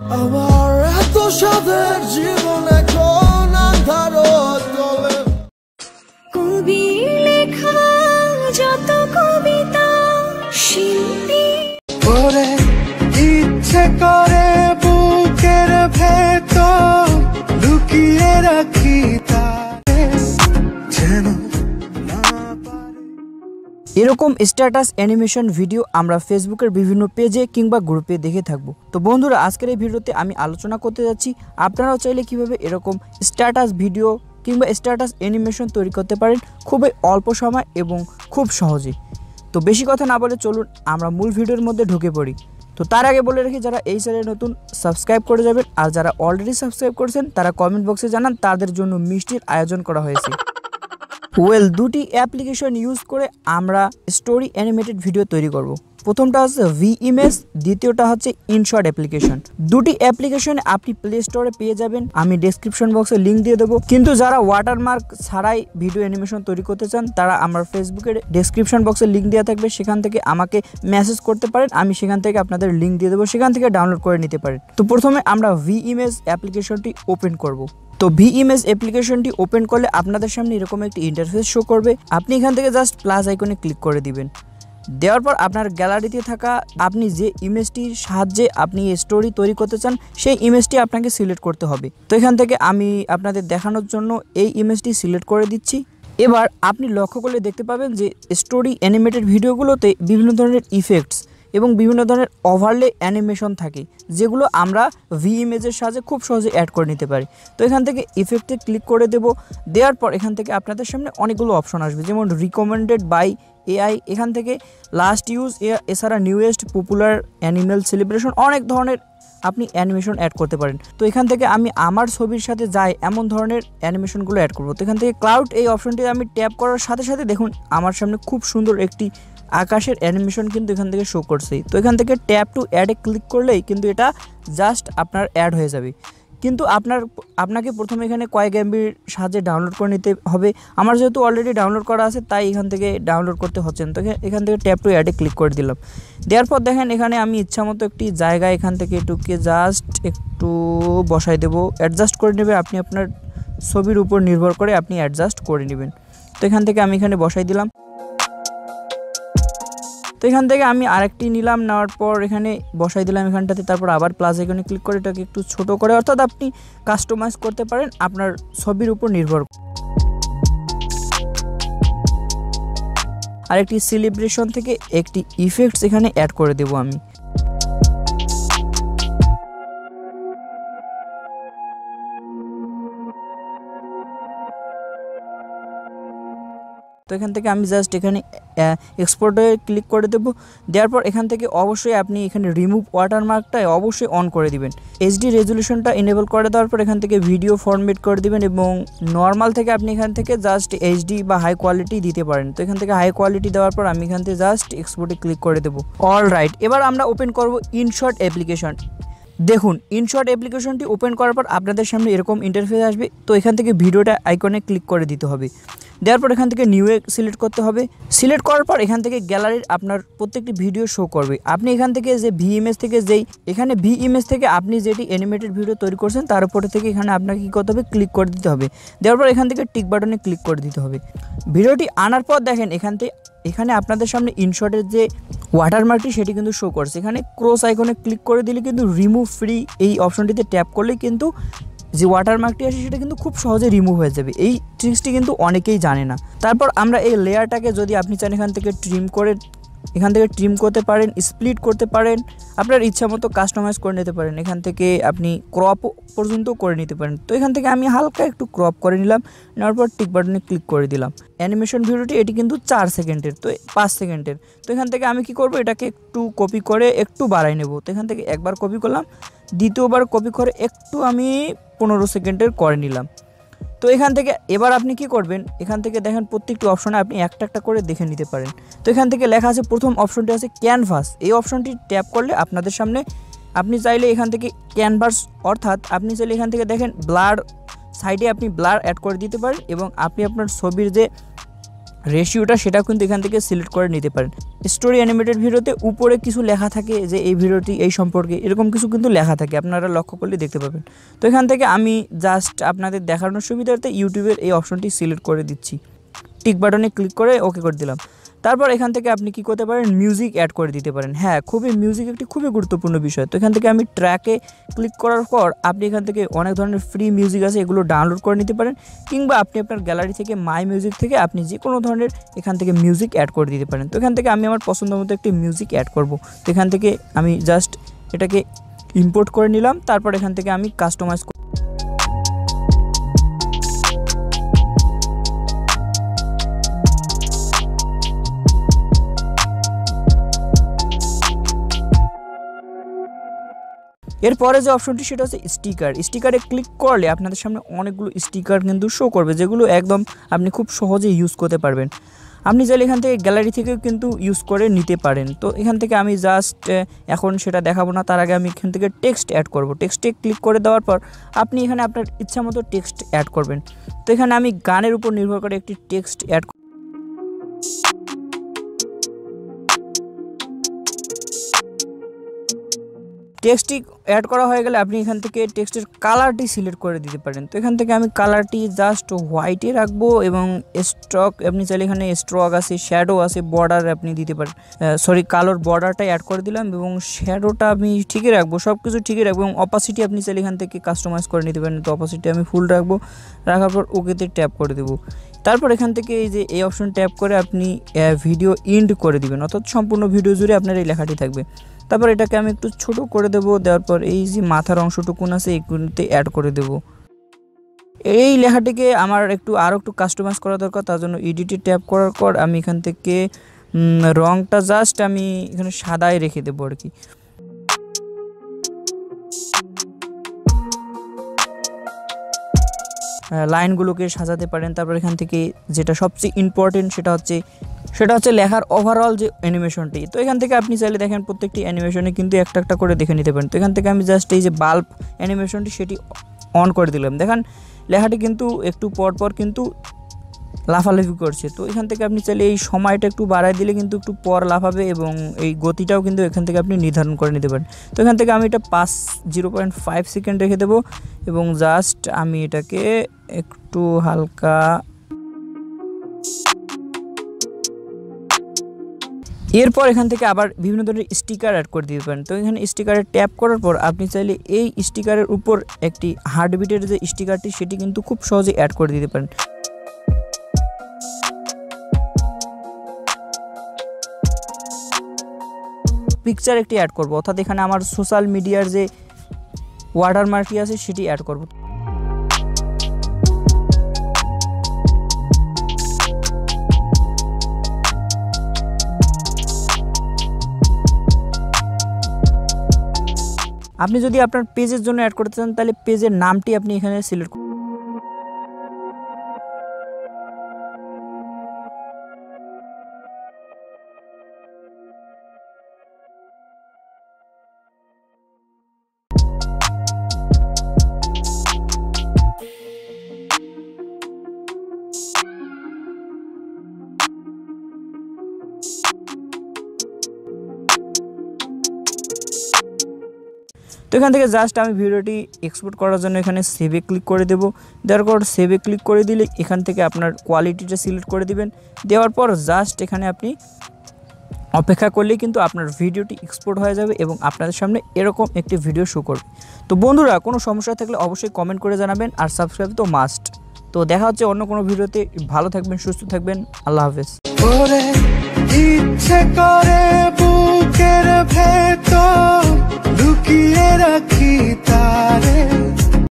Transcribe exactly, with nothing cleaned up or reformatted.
আমার এত সাদের জীবন এখন আন্ধার তলে কবি লেখা যত কবিতা শিল্পী পরে ইচ্ছে করে বুকের ভেতর লুকিয়ে রাখি তারে যেন না পারে। এরকম স্ট্যাটাস অ্যানিমেশন ভিডিও আমরা ফেসবুকের বিভিন্ন পেজে কিংবা গ্রুপে দেখে থাকবো। তো বন্ধুরা, আজকের এই ভিডিওতে আমি আলোচনা করতে যাচ্ছি আপনারাও চাইলে কিভাবে এরকম স্ট্যাটাস ভিডিও কিংবা স্ট্যাটাস অ্যানিমেশন তৈরি করতে পারেন খুবই অল্প সময় এবং খুব সহজেই। তো বেশি কথা না বলে চলুন আমরা মূল ভিডিওর মধ্যে ঢুকে পড়ি। তো তার আগে বলে রাখি, যারা এই চ্যানেলে নতুন সাবস্ক্রাইব করে যাবেন, আর যারা অলরেডি সাবস্ক্রাইব করেছেন তারা কমেন্ট বক্সে জানান তাদের জন্য মিষ্টির আয়োজন করা হয়েছে। ওয়েল, দুটি অ্যাপ্লিকেশন ইউজ করে আমরা স্টোরি অ্যানিমেটেড ভিডিও তৈরি করব। প্রথমটা হচ্ছে ভি ইমেজ, দ্বিতীয়টা হচ্ছে ইনশট অ্যাপ্লিকেশন। দুটি অ্যাপ্লিকেশন আপনি প্লে স্টোরে পেয়ে যাবেন, আমি ডেসক্রিপশন বক্সে লিঙ্ক দিয়ে দেবো। কিন্তু যারা ওয়াটারমার্ক ছাড়াই ভিডিও অ্যানিমেশন তৈরি করতে চান তারা আমার ফেসবুকের ডেসক্রিপশন বক্সে লিঙ্ক দেওয়া থাকবে, সেখান থেকে আমাকে মেসেজ করতে পারেন, আমি সেখান থেকে আপনাদের লিঙ্ক দিয়ে দেবো, সেখান থেকে ডাউনলোড করে নিতে পারেন। তো প্রথমে আমরা ভি ইমেজ অ্যাপ্লিকেশনটি ওপেন করব। তো ভি ইমেজ অ্যাপ্লিকেশনটি ওপেন করলে আপনাদের সামনে এরকম একটি ইন্টারফেস শো করবে। আপনি এখান থেকে জাস্ট প্লাস আইকনে ক্লিক করে দিবেন। দেওয়ার পর আপনার গ্যালারিতে থাকা আপনি যে ইমেজটির সাহায্যে আপনি স্টোরি তৈরি করতে চান সেই ইমেজটি আপনাকে সিলেক্ট করতে হবে। তো এখান থেকে আমি আপনাদের দেখানোর জন্য এই ইমেজটি সিলেক্ট করে দিচ্ছি। এবার আপনি লক্ষ্য করলে দেখতে পাবেন যে স্টোরি অ্যানিমেটেড ভিডিওগুলোতে বিভিন্ন ধরনের ইফেক্টস এবং বিভিন্ন ধরনের ওভারলে অ্যানিমেশন থাকে, যেগুলো আমরা ভি ইমেজের সাহায্যে খুব সহজে অ্যাড করে নিতে পারি। তো এখান থেকে ইফেক্টে ক্লিক করে দেব। দেওয়ার পর এখান থেকে আপনাদের সামনে অনেকগুলো অপশন আসবে, যেমন রিকমেন্ডেড বাই এআই, এখান থেকে লাস্ট ইউজ, এছাড়া নিউয়েস্ট পপুলার অ্যানিমেল সেলিব্রেশন, অনেক ধরনের আপনি অ্যানিমেশন অ্যাড করতে পারেন। তো এখান থেকে আমি আমার ছবির সাথে যায় এমন ধরনের অ্যানিমেশনগুলো অ্যাড করবো। তো এখান থেকে ক্লাউড এই অপশনটি আমি ট্যাপ করার সাথে সাথে দেখুন আমার সামনে খুব সুন্দর একটি আকাশের অ্যানিমেশন কিন্তু এখান থেকে শো করছেই। তো এখান থেকে ট্যাপ টু অ্যাডে ক্লিক করলেই কিন্তু এটা জাস্ট আপনার অ্যাড হয়ে যাবে। কিন্তু আপনার আপনাকে প্রথমে এখানে কয়েক এমবির সাহায্যে ডাউনলোড করে নিতে হবে। আমার যেহেতু অলরেডি ডাউনলোড করা আছে তাই এখান থেকে ডাউনলোড করতে হচ্ছে না। তো এখান থেকে ট্যাপ টু অ্যাডে ক্লিক করে দিলাম। দেওয়ার পর দেখেন এখানে আমি ইচ্ছা মতো একটি জায়গা এখান থেকে এটুকে জাস্ট একটু বসাই দেবো। অ্যাডজাস্ট করে নেবে আপনি, আপনার ছবির উপর নির্ভর করে আপনি অ্যাডজাস্ট করে নেবেন। তো এখান থেকে আমি এখানে বসাই দিলাম। তো এখান থেকে আমি আরেকটি নিলাম, নেওয়ার পর এখানে বসাই দিলাম এখানটাতে। তারপর আবার প্লাস আইকনে ক্লিক করে এটাকে একটু ছোট করে, অর্থাৎ আপনি কাস্টমাইজ করতে পারেন আপনার ছবির উপর নির্ভর। আরেকটি সেলিব্রেশন থেকে একটি ইফেক্টস এখানে অ্যাড করে দেব আমি। তো এখান থেকে আমি জাস্ট এখানে এক্সপোর্টে ক্লিক করে দেবো। দেওয়ার পর এখান থেকে অবশ্যই আপনি এখানে রিমুভ ওয়াটারমার্কটা অবশ্যই অন করে দিবেন। এইচডি রেজলিউশনটা এনেবল করে দেওয়ার পর এখান থেকে ভিডিও ফরম্যাট করে দিবেন, এবং নর্মাল থেকে আপনি এখান থেকে জাস্ট এইচডি বা হাই কোয়ালিটি দিতে পারেন। তো এখান থেকে হাই কোয়ালিটি দেওয়ার পর আমি এখান থেকে জাস্ট এক্সপোর্টে ক্লিক করে দেবো। অল রাইট, এবার আমরা ওপেন করব ইনশট অ্যাপ্লিকেশন। দেখুন ইনশট অ্যাপ্লিকেশনটি ওপেন করার পর আপনাদের সামনে এরকম ইন্টারফেস আসবে। তো এখান থেকে ভিডিওটা আইকনে ক্লিক করে দিতে হবে। দেওয়ার পর এখান থেকে নিউ এ সিলেক্ট করতে হবে। সিলেক্ট করার পর এখান থেকে গ্যালারির আপনার প্রত্যেকটি ভিডিও শো করবে। আপনি এখান থেকে যে ভি ইমেজ থেকে যেই এখানে ভি ইমেজ থেকে আপনি যেটি অ্যানিমেটেড ভিডিও তৈরি করছেন তার উপরে থেকে এখানে আপনাকে কী করতে হবে, ক্লিক করে দিতে হবে। দেওয়ার পর এখান থেকে টিক বাটনে ক্লিক করে দিতে হবে। ভিডিওটি আনার পর দেখেন এখান থেকে এখানে আপনাদের সামনে ইনশটের যে ওয়াটারমার্কটি সেটি কিন্তু শো করছে। এখানে ক্রস আইকনে ক্লিক করে দিলে কিন্তু রিমুভ ফ্রি এই অপশনটিতে ট্যাপ করলে কিন্তু যে ওয়াটারমার্কটি আসে সেটা কিন্তু খুব সহজে রিমুভ হয়ে যাবে। এই ট্রিক্সটি কিন্তু অনেকেই জানে না। তারপর আমরা এই লেয়ারটাকে যদি আপনি চান এখান থেকে ট্রিম করে এখান থেকে ট্রিম করতে পারেন, স্প্লিট করতে পারেন, আপনার ইচ্ছা মতো কাস্টমাইজ করে নিতে পারেন। এখান থেকে আপনি ক্রপ পর্যন্ত করে নিতে পারেন। তো এখান থেকে আমি হালকা একটু ক্রপ করে নিলাম, নেওয়ার পর টিক বাটনে ক্লিক করে দিলাম। অ্যানিমেশন ভিডিওটি এটি কিন্তু চার সেকেন্ডের, তো পাঁচ সেকেন্ডের। তো এখান থেকে আমি কি করব, এটাকে একটু কপি করে একটু বাড়াই নেব। তো এখান থেকে একবার কপি করলাম, দ্বিতীয়বার কপি করে একটু আমি পনেরো সেকেন্ডের করে নিলাম। তো এখান থেকে এবার আপনি কি করবেন, এখান থেকে দেখেন প্রত্যেকটি অপশনে আপনি একটা একটা করে দেখে নিতে পারেন। তো এখান থেকে লেখা আছে, প্রথম অপশনটি আছে ক্যানভাস। এই অপশনটি ট্যাপ করলে আপনাদের সামনে আপনি চাইলে এখান থেকে ক্যানভাস, অর্থাৎ আপনি চাইলে এখান থেকে দেখেন ব্লার সাইডে আপনি ব্লার অ্যাড করে দিতে পারেন, এবং আপনি আপনার ছবির যে রেশিওটা সেটাও কিন্তু এখান থেকে সিলেক্ট করে নিতে পারেন। স্টোরি অ্যানিমেটেড ভিডিওতে উপরে কিছু লেখা থাকে যে এই ভিডিওটি এই সম্পর্কে, এরকম কিছু কিন্তু লেখা থাকে, আপনারা লক্ষ্য করলে দেখতে পাবেন। তো এখান থেকে আমি জাস্ট আপনাদের দেখানোর সুবিধার্থে ইউটিউবের এই অপশনটি সিলেক্ট করে দিচ্ছি, টিক বাটনে ক্লিক করে ওকে করে দিলাম। তারপর এখান থেকে আপনি কি করতে পারেন, মিউজিক অ্যাড করে দিতে পারেন। হ্যাঁ, খুবই মিউজিক একটি খুবই গুরুত্বপূর্ণ বিষয়। তো এখান থেকে আমি ট্র্যাকে ক্লিক করার পর আপনি এখান থেকে অনেক ধরনের ফ্রি মিউজিক আছে, এগুলো ডাউনলোড করে নিতে পারেন, কিংবা আপনি আপনার গ্যালারি থেকে মাই মিউজিক থেকে আপনি যে কোনো ধরনের এখান থেকে মিউজিক অ্যাড করে দিতে পারেন। তো এখান থেকে আমি আমার পছন্দ মতো একটি মিউজিক অ্যাড করব। তো এখান থেকে আমি জাস্ট এটাকে ইম্পোর্ট করে নিলাম। তারপর এখান থেকে আমি কাস্টমাইজ এরপরে যে অপশনটি সেটা হচ্ছে স্টিকার। স্টিকারে ক্লিক করলে আপনাদের সামনে অনেকগুলো স্টিকার কিন্তু শো করবে, যেগুলো একদম আপনি খুব সহজে ইউজ করতে পারবেন। আপনি চাইলে এখান থেকে গ্যালারি থেকেও কিন্তু ইউজ করে নিতে পারেন। তো এখান থেকে আমি জাস্ট এখন সেটা দেখাবো না, তার আগে আমি এখান থেকে টেক্সট অ্যাড করব। টেক্সটে ক্লিক করে দেওয়ার পর আপনি এখানে আপনার ইচ্ছা মতো টেক্সট অ্যাড করবেন। তো এখানে আমি গানের উপর নির্ভর করে একটি টেক্সট অ্যাড টেক্সটটি অ্যাড করা হয়ে গেলে আপনি এখান থেকে টেক্সটের কালারটি সিলেক্ট করে দিতে পারেন। তো এখান থেকে আমি কালারটি জাস্ট হোয়াইটে রাখবো এবং স্ট্রক আপনি চাইলে এখানে স্ট্রক আছে, শ্যাডো আছে, বর্ডার আপনি দিতে পারেন, সরি কালোর বর্ডারটাই অ্যাড করে দিলাম এবং শ্যাডোটা আমি ঠিকই রাখবো, সব কিছু ঠিকই রাখবো এবং অপাসিটি আপনি চাইলে এখান থেকে কাস্টমাইজ করে নিতে পারেন। তো অপাসিটি আমি ফুল রাখবো, রাখার পর ওকেতে ট্যাপ করে দেবো। তারপর এখান থেকে এই যে এই অপশন ট্যাপ করে আপনি ভিডিও ইন্ড করে দিবেন, অর্থাৎ সম্পূর্ণ ভিডিও জুড়ে আপনার এই লেখাটি থাকবে। তারপর এটাকে আমি একটু ছোট করে দেবো, দেওয়ার পর এই যে মাথার অংশটুকুন আছে এইগুলোতে অ্যাড করে দেব। এই লেখাটিকে আমার একটু আরও একটু কাস্টমাইজ করা দরকার, তার জন্য এডিটে ট্যাপ করার পর আমি এখান থেকে রংটা জাস্ট আমি এখানে সাদায় রেখে দেবো আর কি। লাইনগুলোকে সাজাতে পারেন। তারপর এখান থেকে যেটা সবচেয়ে ইম্পর্টেন্ট সেটা হচ্ছে সেটা হচ্ছে লেখার ওভারঅল যে অ্যানিমেশনটি। তো এখান থেকে আপনি চাইলে দেখেন প্রত্যেকটি অ্যানিমেশনে কিন্তু একটা একটা করে দেখে নিতে পারেন। তো এখান থেকে আমি জাস্ট এই যে বাল্ব অ্যানিমেশনটি সেটি অন করে দিলাম। দেখেন লেখাটি কিন্তু একটু পর পর কিন্তু লাফালাফি করছে। তো এখান থেকে আপনি চাইলে এই সময়টা একটু বাড়ায় দিলে কিন্তু একটু পর লাফাবে এবং এই গতিটাও কিন্তু এখান থেকে আপনি নির্ধারণ করে নিতে পারেন। তো এখান থেকে আমি এটা পাঁচ জিরো পয়েন্ট ফাইভ সেকেন্ড রেখে দেবো এবং জাস্ট আমি এটাকে একটু হালকা এরপর এখান থেকে আবার বিভিন্ন ধরনের স্টিকার অ্যাড করে দিতে পারেন। তো এখানে স্টিকারে ট্যাপ করার পর আপনি চাইলে এই স্টিকারের উপর একটি হার্টবিটের যে স্টিকারটি সেটি কিন্তু খুব সহজে অ্যাড করে দিতে পারেন। পিকচার একটি অ্যাড করব, অর্থাৎ এখানে আমার সোশ্যাল মিডিয়ার যে ওয়াটারমার্কটি আছে সেটি অ্যাড করব। আপনি যদি আপনার পেজের জন্য অ্যাড করতে চান তাহলে পেজের নামটি আপনি এখানে সিলেক্ট করুন। তো এখান থেকে জাস্ট আমি ভিডিওটি এক্সপোর্ট করার জন্য এখানে সেভে ক্লিক করে দেব। দেওয়ার পর সেভে ক্লিক করে দিলে এখান থেকে আপনার কোয়ালিটিটা সিলেক্ট করে দিবেন। দেওয়ার পর জাস্ট এখানে আপনি অপেক্ষা করলেই কিন্তু আপনার ভিডিওটি এক্সপোর্ট হয়ে যাবে এবং আপনাদের সামনে এরকম একটি ভিডিও শো করবে। তো বন্ধুরা, কোনো সমস্যা থাকলে অবশ্যই কমেন্ট করে জানাবেন আর সাবস্ক্রাইব তো মাস্ট। তো দেখা হচ্ছে অন্য কোনো ভিডিওতে। ভালো থাকবেন, সুস্থ থাকবেন, আল্লাহ হাফেজ। ইচ্ছে করে বুকের ভেতর